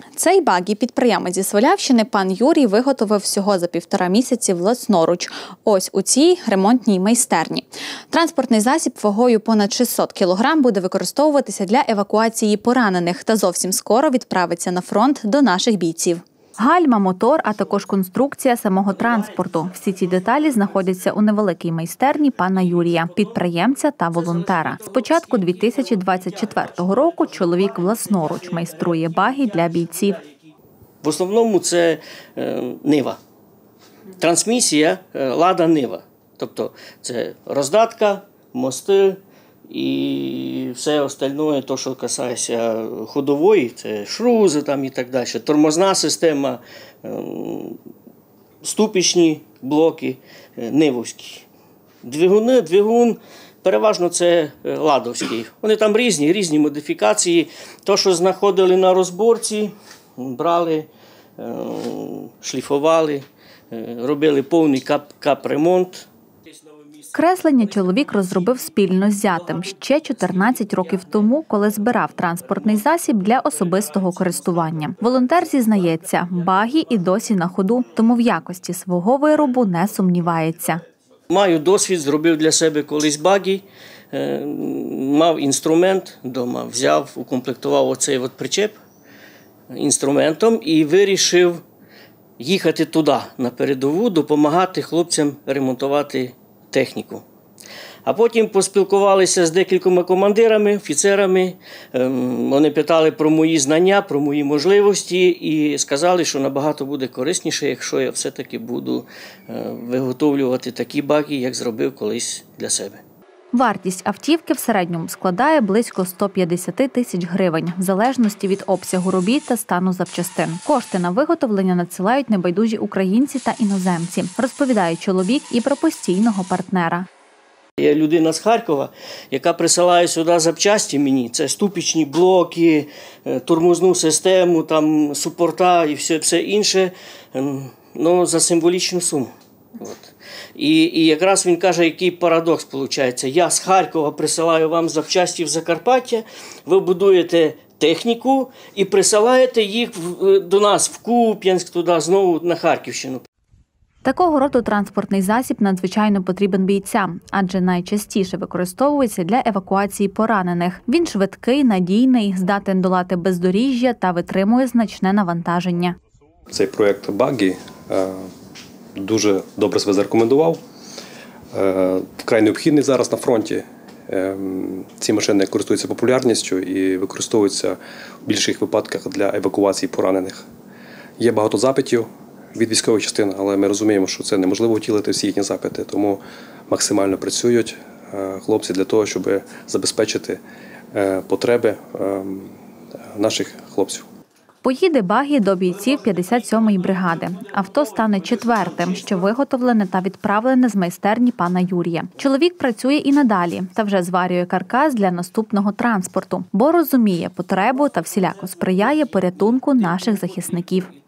Цей багі підприємець зі Свалявщини пан Юрій виготовив всього за 1,5 місяці власноруч. Ось у цій ремонтній майстерні. Транспортний засіб вагою понад 600 кг буде використовуватися для евакуації поранених та зовсім скоро відправиться на фронт до наших бійців. Гальма, мотор, а також конструкція самого транспорту. Всі ці деталі знаходяться у невеликій майстерні пана Юрія, підприємця та волонтера. З початку 2024 року чоловік власноруч майструє багі для бійців. В основному це Нива. Трансмісія Лада Нива. Тобто це роздатка, мости і все остальне, то, що касається ходової, це шрузи там і так далі, тормозна система, ступічні блоки, нивовські. Двигун переважно це ладовський. Вони там різні модифікації. То, що знаходили на розборці, брали, шліфували, робили повний капремонт. Креслення чоловік розробив спільно з зятем ще 14 років тому, коли збирав транспортний засіб для особистого користування. Волонтер зізнається, багі і досі на ходу, тому в якості свого виробу не сумнівається. Маю досвід, зробив для себе колись багі, мав інструмент вдома, взяв, укомплектував оцей причеп інструментом і вирішив їхати туди, на передову, допомагати хлопцям ремонтувати техніку. А потім поспілкувалися з декількома командирами, офіцерами. Вони питали про мої знання, про мої можливості і сказали, що набагато буде корисніше, якщо я все-таки буду виготовлювати такі баги, як зробив колись для себе. Вартість автівки в середньому складає близько 150 тисяч гривень, в залежності від обсягу робіт та стану запчастин. Кошти на виготовлення надсилають небайдужі українці та іноземці, розповідає чоловік і про постійного партнера. Є людина з Харкова, яка присилає сюди запчасті мені. Це ступічні блоки, тормозну систему, там, супорта і все інше, за символічну суму. І якраз він каже, який парадокс виходить. Я з Харкова присилаю вам запчасті в Закарпаття, ви будуєте техніку і присилаєте їх до нас в Куп'янськ, туди знову на Харківщину. Такого роду транспортний засіб надзвичайно потрібен бійцям, адже найчастіше використовується для евакуації поранених. Він швидкий, надійний, здатен долати бездоріжжя та витримує значне навантаження. Цей проєкт багі дуже добре себе зарекомендував. Вкрай необхідний зараз на фронті. Ці машини користуються популярністю і використовуються в більших випадках для евакуації поранених. Є багато запитів від військових частин, але ми розуміємо, що це неможливо втілити всі їхні запити, тому максимально працюють хлопці для того, щоб забезпечити потреби наших хлопців. Поїде багі до бійців 57-ї бригади. Авто стане 4-тим, що виготовлене та відправлене з майстерні пана Юрія. Чоловік працює і надалі та вже зварює каркас для наступного транспорту, бо розуміє потребу та всіляко сприяє порятунку наших захисників.